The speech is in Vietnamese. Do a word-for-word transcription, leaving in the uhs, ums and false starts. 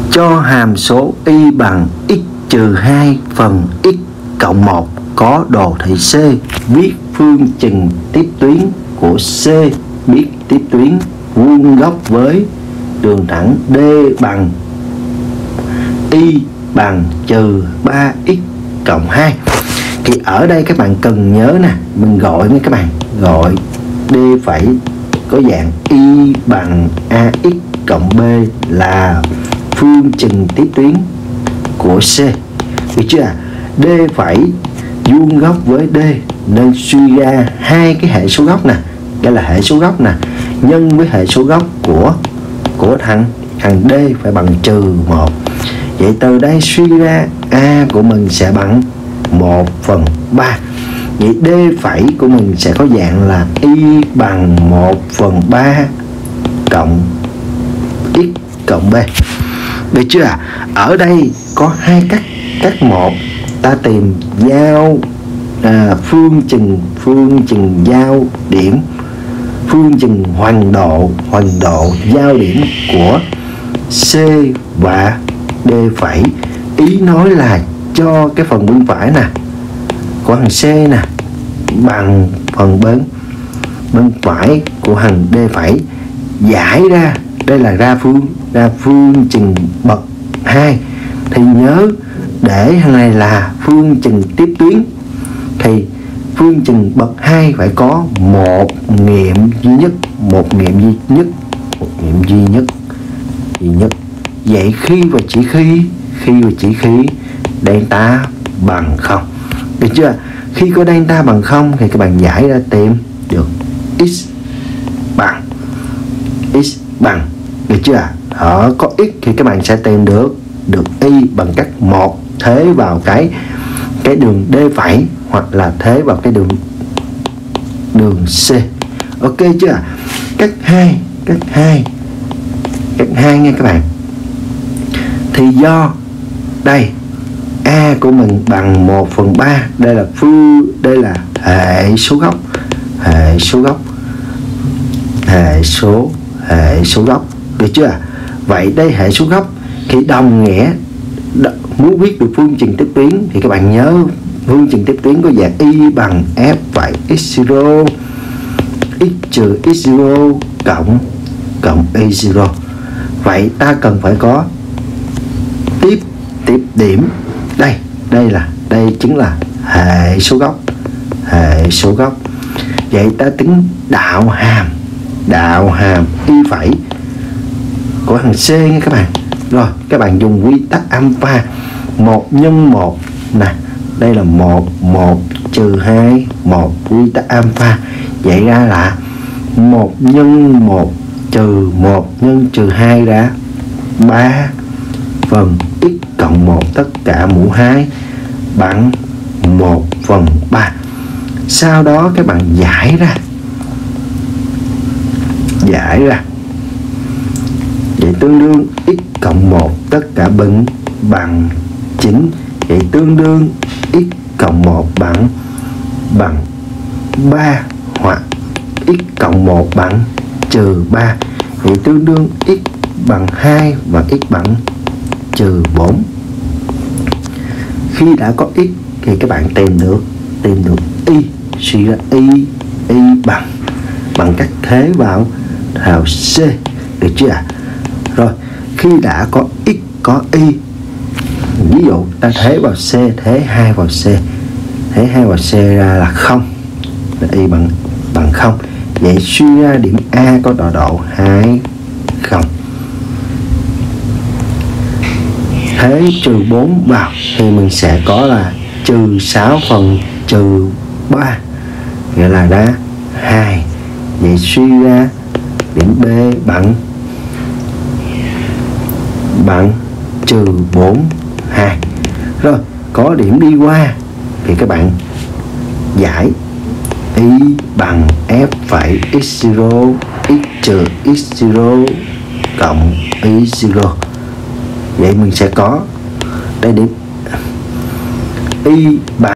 Cho hàm số y bằng x trừ hai phần x cộng một có đồ thị C, viết phương trình tiếp tuyến của C, biết tiếp tuyến vuông góc với đường thẳng D bằng y bằng trừ ba x cộng hai. Thì ở đây các bạn cần nhớ nè, mình gọi với các bạn, gọi D phẩy có dạng y bằng ax cộng b là phương trình tiếp tuyến của C, được chưa? D phẩy vuông góc với D nên suy ra hai cái hệ số góc nè, đây là hệ số góc nè, nhân với hệ số góc của của thằng thằng D phải bằng trừ một. Vậy từ đây suy ra A của mình sẽ bằng một phần ba. Vậy D phẩy của mình sẽ có dạng là y bằng một phần ba cộng x cộng b. Được chưa ạ? Ở đây có hai cách. Cách một, ta tìm giao à, phương trình phương trình giao điểm, phương trình hoành độ hoành độ giao điểm của C và D phẩy. Ý nói là cho cái phần bên phải nè của thằng C nè bằng phần bên bên phải của thằng D phẩy, giải ra đây là ra phương ra phương trình bậc hai. Thì nhớ để thằng này là phương trình tiếp tuyến thì phương trình bậc hai phải có một nghiệm duy nhất, một nghiệm duy nhất, một nghiệm duy nhất, duy nhất. Vậy khi và chỉ khi khi và chỉ khi delta bằng không, được chưa? Khi có delta bằng không thì các bạn giải ra tìm được x bằng x bằng, được chưa? Ở có x thì các bạn sẽ tìm được được y bằng cách một thế vào cái cái đường D phẩy hoặc là thế vào cái đường đường C. Ok chưa? Cách hai, cách hai, cách hai nha các bạn. Thì do đây A của mình bằng một phần ba, đây là phương đây là hệ số góc, hệ số góc, hệ số hệ số góc, được chưa? Vậy đây hệ số góc thì đồng nghĩa muốn viết được phương trình tiếp tuyến thì các bạn nhớ phương trình tiếp tuyến có dạng y bằng f phẩy x zero x trừ x zero cộng cộng y zero. Vậy ta cần phải có tiếp tiếp điểm. Đây, đây là đây chính là hệ số góc, hệ số góc. Vậy ta tính đạo hàm, đạo hàm y phẩy của thằng C nha các bạn. Rồi, các bạn dùng quy tắc alpha một nhân một nè, đây là một, một trừ hai, một, quy tắc alpha. Vậy ra là một nhân một trừ một nhân trừ hai ra ba phần x cộng một tất cả mũ hai bằng một phần ba. Sau đó các bạn giải ra, giải ra vậy tương đương x cộng một tất cả bình bằng chín. Vậy tương đương x cộng một bằng bằng ba hoặc x cộng một bằng trừ ba. Vậy tương đương x bằng hai và x bằng trừ bốn. Khi đã có x thì các bạn tìm được tìm được y, suy ra y y bằng bằng cách thế vào vào C, được chưa ạ? Rồi, khi đã có x có y, ví dụ ta thế vào C, thế hai vào C, thế hai vào C ra là không, là y bằng bằng không. Vậy suy ra điểm A có tọa độ hai, không. Thế trừ bốn vào thì mình sẽ có là trừ sáu phần trừ ba, nghĩa là ra hai. Vậy suy ra điểm B bằng bằng trừ bốn, hai. Rồi, có điểm đi qua thì các bạn giải y bằng f phẩy x zero x trừ x zero cộng y zero. Vậy mình sẽ có đây điểm y bằng